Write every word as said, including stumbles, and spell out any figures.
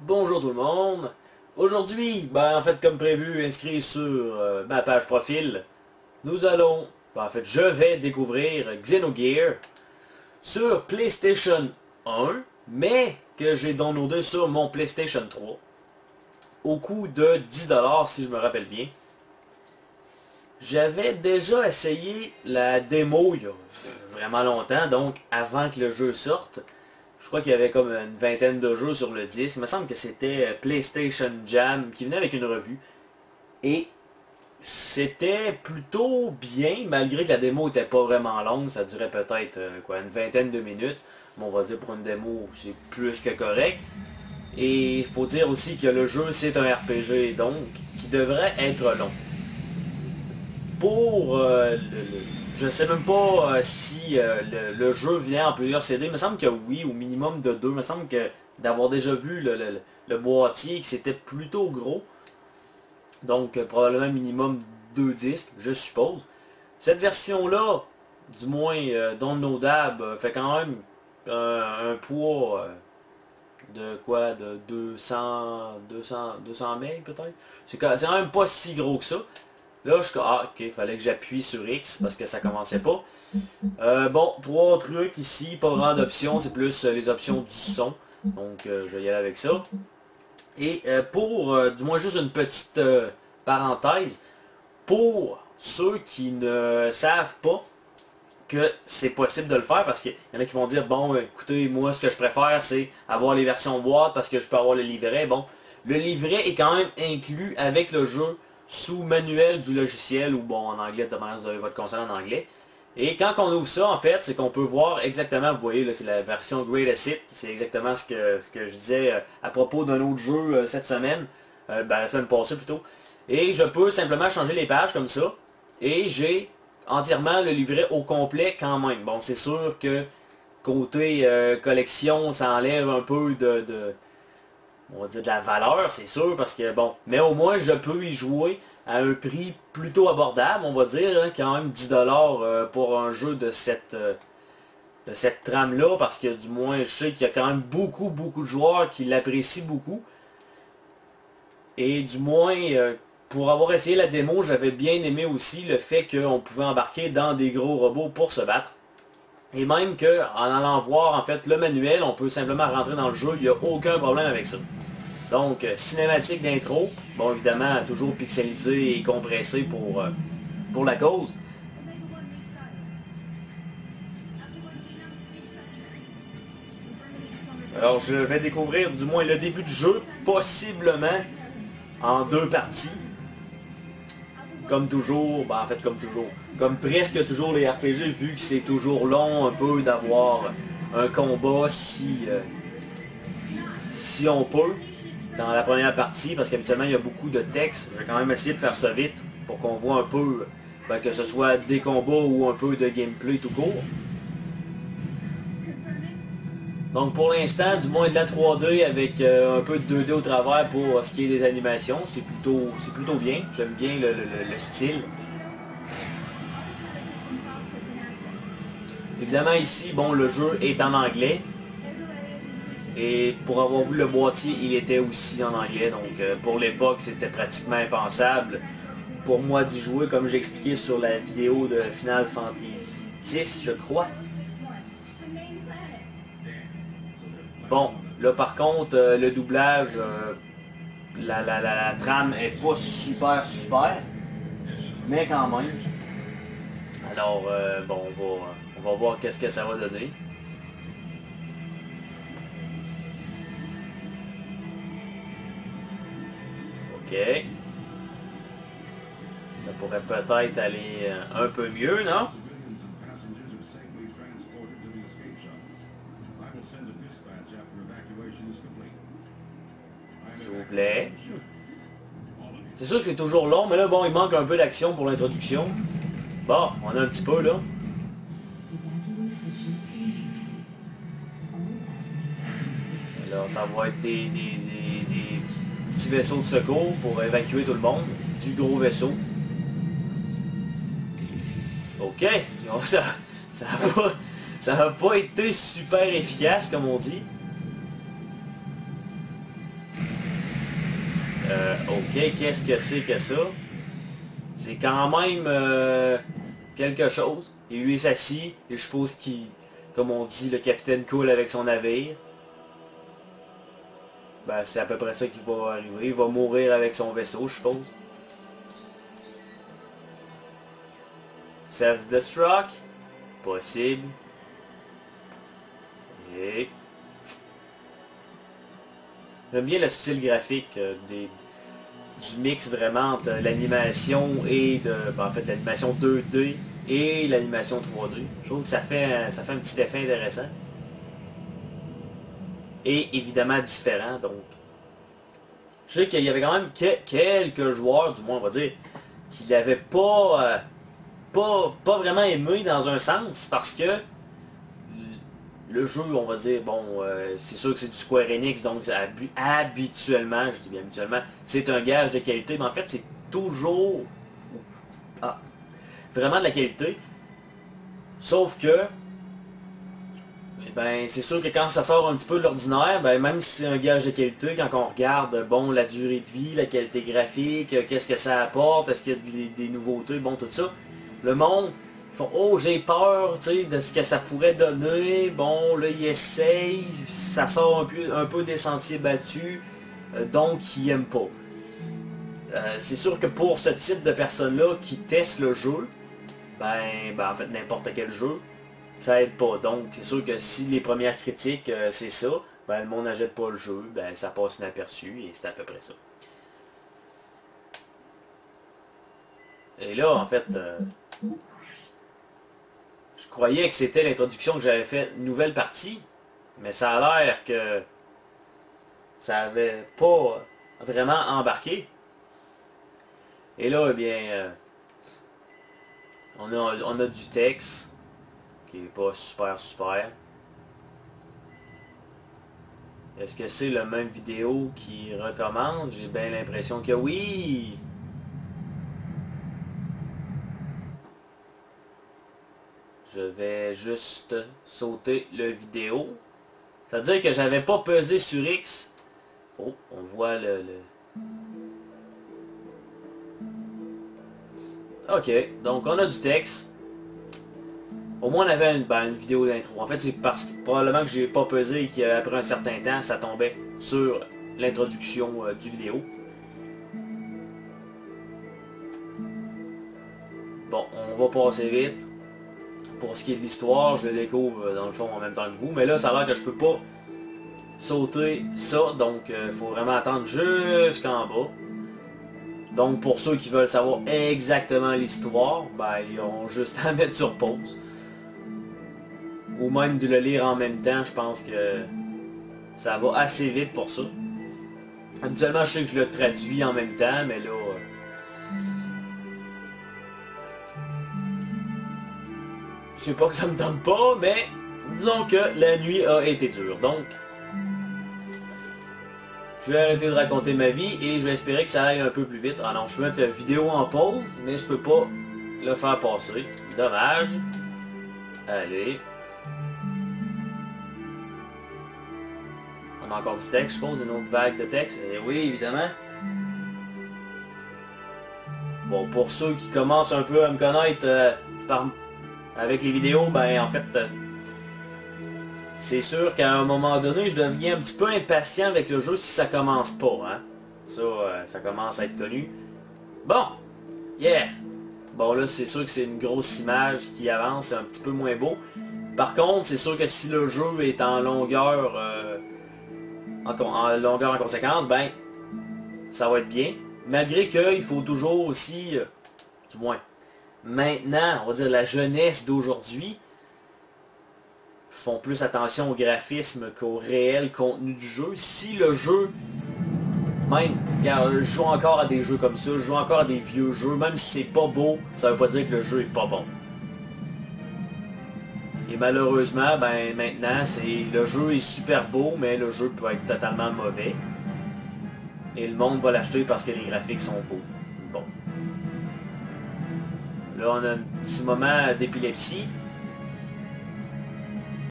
Bonjour tout le monde. Aujourd'hui, ben en fait comme prévu, inscrit sur euh, ma page profil, nous allons, ben, en fait je vais découvrir Xenogears sur PlayStation un, mais que j'ai downloadé sur mon PlayStation trois, au coût de dix dollars si je me rappelle bien. J'avais déjà essayé la démo il y a vraiment longtemps, donc avant que le jeu sorte. Je crois qu'il y avait comme une vingtaine de jeux sur le disque. Il me semble que c'était PlayStation Jam qui venait avec une revue. Et c'était plutôt bien, malgré que la démo était pas vraiment longue. Ça durait peut-être euh, quoi une vingtaine de minutes. Mais on va dire pour une démo, c'est plus que correct. Et il faut dire aussi que le jeu, c'est un R P G, donc, qui devrait être long. Pour euh, le, le, je sais même pas euh, si euh, le, le jeu vient en plusieurs C D. Il me semble que oui, au minimum de deux. Il me semble que d'avoir déjà vu le, le, le boîtier, que c'était plutôt gros. Donc euh, probablement minimum deux disques, je suppose. Cette version-là, du moins euh, downloadable, euh, fait quand même euh, un poids euh, de quoi, de deux cents, deux cents, deux cents mégas peut-être. C'est quand même pas si gros que ça. Là, je suis ah, ok, il fallait que j'appuie sur X parce que ça commençait pas. Euh, bon, trois trucs ici, pas vraiment d'options, c'est plus euh, les options du son. Donc, euh, je vais y aller avec ça. Et euh, pour, euh, du moins juste une petite euh, parenthèse, pour ceux qui ne savent pas que c'est possible de le faire, parce qu'il y en a qui vont dire, bon, écoutez, moi, ce que je préfère, c'est avoir les versions boîte parce que je peux avoir le livret. Bon, le livret est quand même inclus avec le jeu sous manuel du logiciel, ou bon, en anglais, de manière, vous avez votre console en anglais. Et quand on ouvre ça, en fait, c'est qu'on peut voir exactement, vous voyez, là, c'est la version Greatest Hits, c'est exactement ce que, ce que je disais euh, à propos d'un autre jeu euh, cette semaine, euh, ben, la semaine passée plutôt. Et je peux simplement changer les pages comme ça, et j'ai entièrement le livret au complet quand même. Bon, c'est sûr que côté euh, collection, ça enlève un peu de, de on va dire de la valeur, c'est sûr, parce que bon, mais au moins je peux y jouer à un prix plutôt abordable, on va dire, hein, quand même dix dollars euh, pour un jeu de cette, euh, de cette trame-là, parce que du moins je sais qu'il y a quand même beaucoup, beaucoup de joueurs qui l'apprécient beaucoup. Et du moins, euh, pour avoir essayé la démo, j'avais bien aimé aussi le fait qu'on pouvait embarquer dans des gros robots pour se battre. Et même qu'en allant voir en fait le manuel, on peut simplement rentrer dans le jeu, il n'y a aucun problème avec ça. Donc, euh, cinématique d'intro, bon évidemment, toujours pixelisé et compressé pour, euh, pour la cause. Alors, je vais découvrir du moins le début du jeu, possiblement en deux parties. Comme toujours, ben en fait comme toujours, comme presque toujours les R P G, vu que c'est toujours long un peu d'avoir un combat si, euh, si on peut. Dans la première partie, parce qu'habituellement il y a beaucoup de texte, je vais quand même essayer de faire ça vite pour qu'on voit un peu, ben, que ce soit des combats ou un peu de gameplay tout court. Donc pour l'instant, du moins de la trois D avec euh, un peu de deux D au travers pour ce qui est des animations, c'est plutôt, c'est plutôt bien, j'aime bien le, le, le style. Évidemment ici, bon, le jeu est en anglais. Et pour avoir vu le boîtier, il était aussi en anglais. Donc euh, pour l'époque, c'était pratiquement impensable pour moi d'y jouer, comme j'ai expliqué sur la vidéo de Final Fantasy dix, je crois. Bon, là par contre, euh, le doublage, euh, la, la, la, la trame est pas super super, mais quand même. Alors, euh, bon, on va, on va voir qu'est-ce que ça va donner. Ok. Ça pourrait peut-être aller un peu mieux, non? S'il vous plaît. C'est sûr que c'est toujours long, mais là, bon, il manque un peu d'action pour l'introduction. Bon, on a un petit peu, là. Alors, ça va être des, des, des, des petits vaisseaux de secours pour évacuer tout le monde. Du gros vaisseau. Ok, ça ça n'a pas, ça a pas été super efficace, comme on dit. Ok, qu'est-ce que c'est que ça? C'est quand même euh, quelque chose. Et lui s'assit, et je suppose qu'il, comme on dit, le capitaine coule avec son navire. Ben, c'est à peu près ça qui va arriver. Il va mourir avec son vaisseau, je suppose. Self-destruct? Possible. Et... J'aime bien le style graphique euh, des, du mix vraiment entre l'animation et de... Ben, en fait, l'animation deux D et l'animation trois D. Je trouve que ça fait, ça fait un petit effet intéressant. Et évidemment différent, donc. Je sais qu'il y avait quand même que, quelques joueurs, du moins on va dire, qui l'avaient pas, euh, pas, pas vraiment aimé dans un sens, parce que le jeu, on va dire, bon, euh, c'est sûr que c'est du Square Enix, donc habu habituellement, je dis bien habituellement, c'est un gage de qualité, mais en fait c'est toujours ah, vraiment de la qualité, sauf que ben c'est sûr que quand ça sort un petit peu de l'ordinaire, ben même si c'est un gage de qualité, quand on regarde bon la durée de vie, la qualité graphique, qu'est-ce que ça apporte, est-ce qu'il y a des, des nouveautés, bon tout ça, le monde font oh j'ai peur tu sais de ce que ça pourrait donner, bon là ils essayent, ça sort un peu, un peu des sentiers battus, euh, donc ils aiment pas. Euh, c'est sûr que pour ce type de personnes-là qui testent le jeu, ben, ben en fait n'importe quel jeu, ça aide pas. Donc c'est sûr que si les premières critiques euh, c'est ça, ben le monde n'achète pas le jeu, ben ça passe inaperçu et c'est à peu près ça. Et là en fait, euh, je croyais que c'était l'introduction que j'avais fait, nouvelle partie, mais ça a l'air que ça avait pas vraiment embarqué. Et là, eh bien, euh, on, a, on a du texte qui est pas super super. Est-ce que c'est la même vidéo qui recommence? J'ai bien l'impression que oui! Je vais juste sauter le vidéo. Ça veut dire que j'avais pas pesé sur X. Oh, on voit le... le... Ok, donc on a du texte. Au moins on avait une, ben, une vidéo d'intro. En fait c'est parce que probablement que j'ai pas pesé et qu'après un certain temps ça tombait sur l'introduction euh, du vidéo. Bon, on va passer vite. Pour ce qui est de l'histoire, je le découvre euh, dans le fond en même temps que vous. Mais là ça a l'air que je peux pas sauter ça. Donc il euh, faut vraiment attendre jusqu'en bas. Donc pour ceux qui veulent savoir exactement l'histoire, ben ils ont juste à mettre sur pause. Ou même de le lire en même temps, je pense que ça va assez vite pour ça. Habituellement je sais que je le traduis en même temps, mais là... Euh, je sais pas que ça me tente pas, mais disons que la nuit a été dure. Donc, je vais arrêter de raconter ma vie et je vais espérer que ça aille un peu plus vite. Ah non, je peux mettre la vidéo en pause, mais je peux pas le faire passer. Dommage. Allez. On a encore du texte, je suppose, une autre vague de texte. Et oui, évidemment. Bon, pour ceux qui commencent un peu à me connaître euh, par, avec les vidéos, ben en fait, euh, c'est sûr qu'à un moment donné, je deviens un petit peu impatient avec le jeu si ça commence pas, hein. Ça, euh, ça commence à être connu. Bon, yeah! Bon là, c'est sûr que c'est une grosse image qui avance, c'est un petit peu moins beau. Par contre, c'est sûr que si le jeu est en longueur, euh, en, en longueur en conséquence, ben, ça va être bien. Malgré qu'il faut toujours aussi, euh, du moins, maintenant, on va dire la jeunesse d'aujourd'hui, font plus attention au graphisme qu'au réel contenu du jeu. Si le jeu, même, regarde, je joue encore à des jeux comme ça, je joue encore à des vieux jeux, même si c'est pas beau, ça veut pas dire que le jeu est pas bon. Et malheureusement, ben maintenant, c'est le jeu est super beau, mais le jeu peut être totalement mauvais. Et le monde va l'acheter parce que les graphiques sont beaux. Bon. Là, on a un petit moment d'épilepsie.